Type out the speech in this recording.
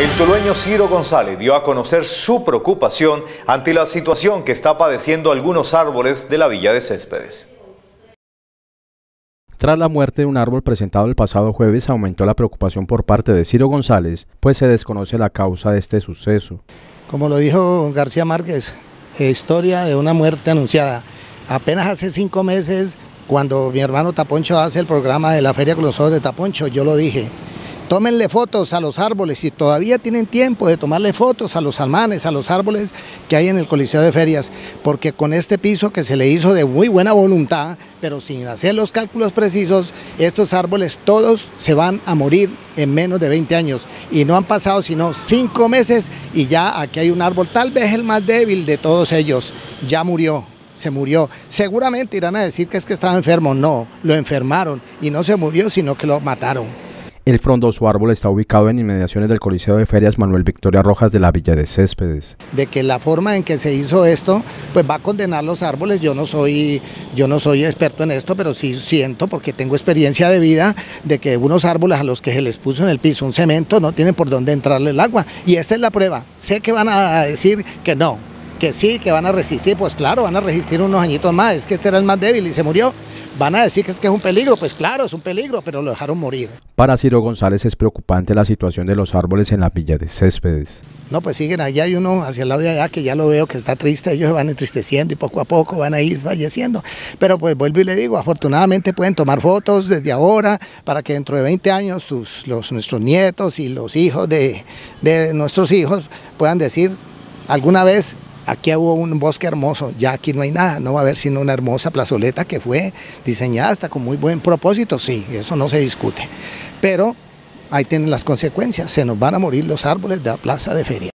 El tulueño Ciro González dio a conocer su preocupación ante la situación que está padeciendo algunos árboles de la Villa de Céspedes. Tras la muerte de un árbol presentado el pasado jueves, aumentó la preocupación por parte de Ciro González, pues se desconoce la causa de este suceso. Como lo dijo García Márquez, historia de una muerte anunciada. Apenas hace 5 meses, cuando mi hermano Taponcho hace el programa de la Feria con los Ojos de Taponcho, yo lo dije. Tómenle fotos a los árboles, si todavía tienen tiempo de tomarle fotos a los almanes, a los árboles que hay en el Coliseo de Ferias, porque con este piso que se le hizo de muy buena voluntad, pero sin hacer los cálculos precisos, estos árboles todos se van a morir en menos de 20 años y no han pasado sino 5 meses y ya aquí hay un árbol, tal vez el más débil de todos ellos, ya murió. Se murió. Seguramente irán a decir que es que estaba enfermo, no, lo enfermaron y no se murió sino que lo mataron. El frondoso árbol está ubicado en inmediaciones del Coliseo de Ferias Manuel Victoria Rojas de la Villa de Céspedes. De que la forma en que se hizo esto, pues va a condenar los árboles. Yo no soy experto en esto, pero sí siento, porque tengo experiencia de vida, de que unos árboles a los que se les puso en el piso un cemento no tienen por dónde entrarle el agua. Y esta es la prueba. Sé que van a decir que no, que sí, que van a resistir. Pues claro, van a resistir unos añitos más. Es que este era el más débil y se murió. Van a decir que es un peligro, pues claro, es un peligro, pero lo dejaron morir. Para Ciro González es preocupante la situación de los árboles en la Villa de Céspedes. No, pues siguen, allá hay uno hacia el lado de allá que ya lo veo que está triste, ellos se van entristeciendo y poco a poco van a ir falleciendo. Pero pues vuelvo y le digo, afortunadamente pueden tomar fotos desde ahora para que dentro de 20 años nuestros nietos y los hijos de nuestros hijos puedan decir alguna vez: aquí hubo un bosque hermoso, ya aquí no hay nada, no va a haber sino una hermosa plazoleta que fue diseñada hasta con muy buen propósito, sí, eso no se discute. Pero ahí tienen las consecuencias, se nos van a morir los árboles de la plaza de feria.